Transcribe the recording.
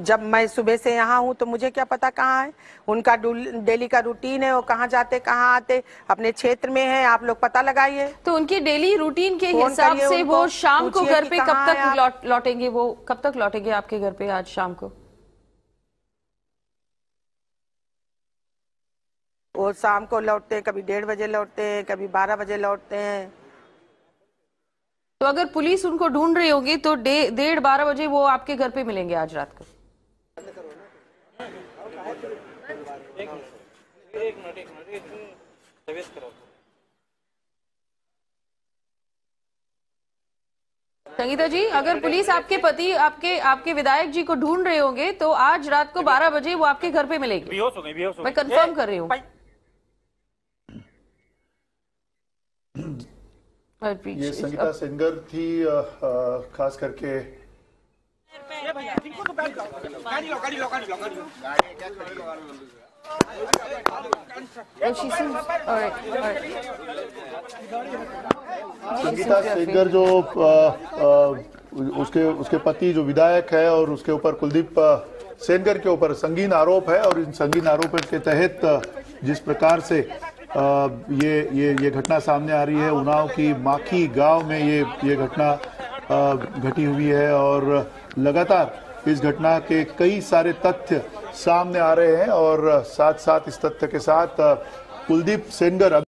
जब मैं सुबह से यहाँ हूँ तो मुझे क्या पता कहाँ है। उनका डेली का रूटीन है, वो कहाँ जाते कहाँ आते, अपने क्षेत्र में है, आप लोग पता लगाइए। तो उनकी डेली रूटीन के हिसाब से वो शाम को घर पे कब तक लौटेंगे? वो कब तक लौटेंगे आपके घर पे आज शाम को? वो शाम को लौटते हैं, कभी 1:30 बजे लौटते हैं, कभी 12 बजे लौटते हैं। तो अगर पुलिस उनको ढूंढ रही होगी तो 1:30-12 बजे वो आपके घर पे मिलेंगे आज रात को? संगीता जी, अगर पुलिस आपके पति आपके विधायक जी को ढूंढ रहे होंगे तो आज रात को 12 बजे वो आपके घर पे मिलेगी? बेहोश हो गई। मैं कंफर्म कर रही हूँ। ये संगीता सेंगर थी, खास करके संगीता सेंगर जो उसके पति जो विधायक है और उसके ऊपर कुलदीप सेंगर के ऊपर संगीन आरोप है। और इन संगीन आरोपों के तहत जिस प्रकार से ये घटना सामने आ रही है, उन्नाव की माखी गांव में ये घटना घटी हुई है और लगातार इस घटना के कई सारे तथ्य सामने आ रहे हैं। और साथ साथ इस तथ्य के साथ कुलदीप सेंगर